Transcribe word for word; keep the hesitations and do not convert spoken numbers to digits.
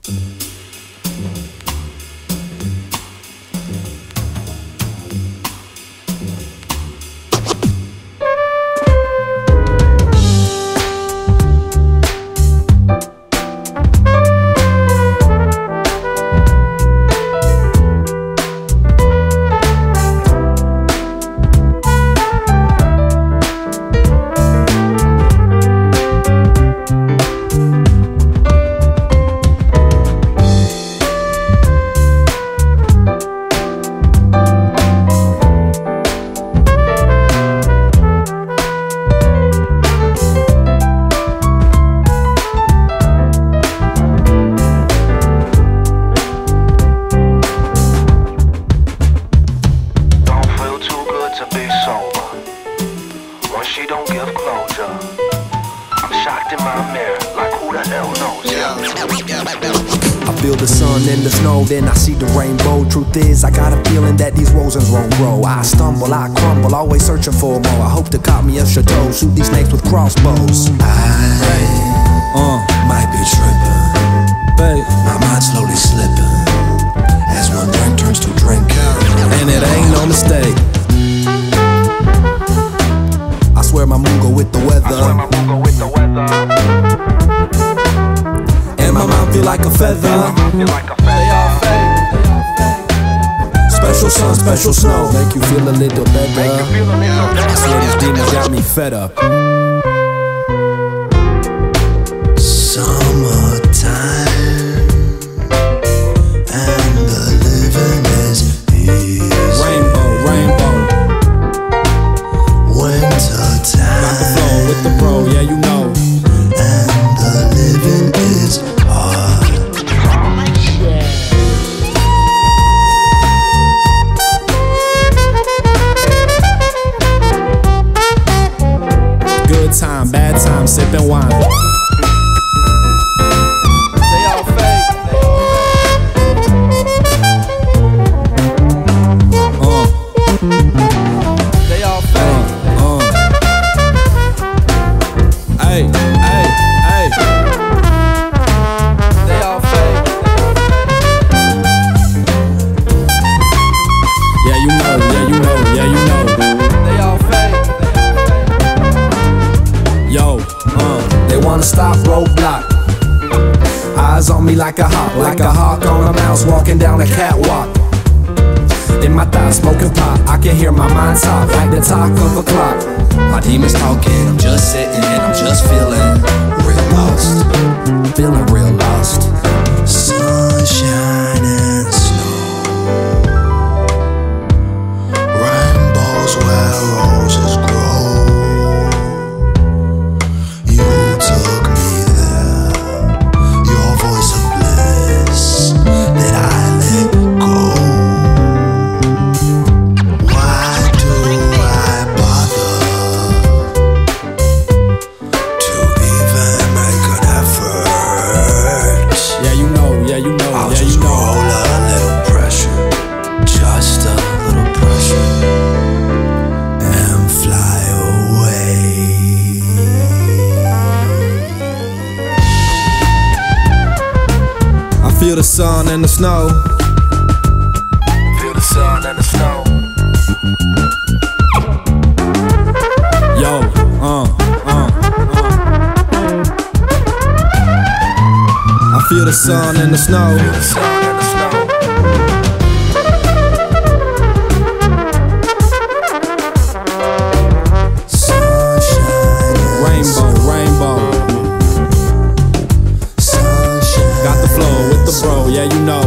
She don't give closure. I'm shocked in my mirror, like who the hell knows, yeah. I feel the sun and the snow, then I see the rainbow. Truth is, I got a feeling that these roses won't grow. I stumble, I crumble, always searching for more. I hope to caught me a chateau, shoot these snakes with crossbows. I uh, might be tripping, babe. My mind's slowly slipping as one drink turns to drink, and it ain't no mistake. I swear my moon go with the weather. I swear my moon go with the weather. And my mind feel like a feather. Feel like a feather. Special sun, special snow, make you feel a little better. Make you feel a little better. I swear these demons got me fed up. Summertime, and the living is easy. Rainbow, rainbow. Winter time, got the flow with the bro, yeah you know. And the living is hard. Good time, bad time, sipping wine. They all fake. Uh. They all fake. Uh. Uh. Hey, hey, hey. They all fake. Yeah, you know, yeah, you know, yeah, you know. They all fake. Yo, uh, they wanna stop, roadblock. Eyes on me like a hawk, like a hawk on a mouse walking down a catwalk. In my thoughts, smoking pot, I can hear my mind talk like the talk of a clock. My demons talking, I'm just sitting and I'm just feeling real lost. Feeling real lost. Sunshine and snow, rainbows where roses grow. You took me there, your voice of bliss that I let go. Why do I bother to even make an effort? Yeah, you know, yeah, you know, I'll yeah, just you know. roll a little pressure, just a little pressure, and fly away. I feel the sun and the snow. Feel the sun and the snow. Yo, uh, uh, uh. I feel the sun and the snow. Feel the sun and the snow. Sunshine and Rainbow, rainbow. sunshine. Got the flow with the bro, yeah you know.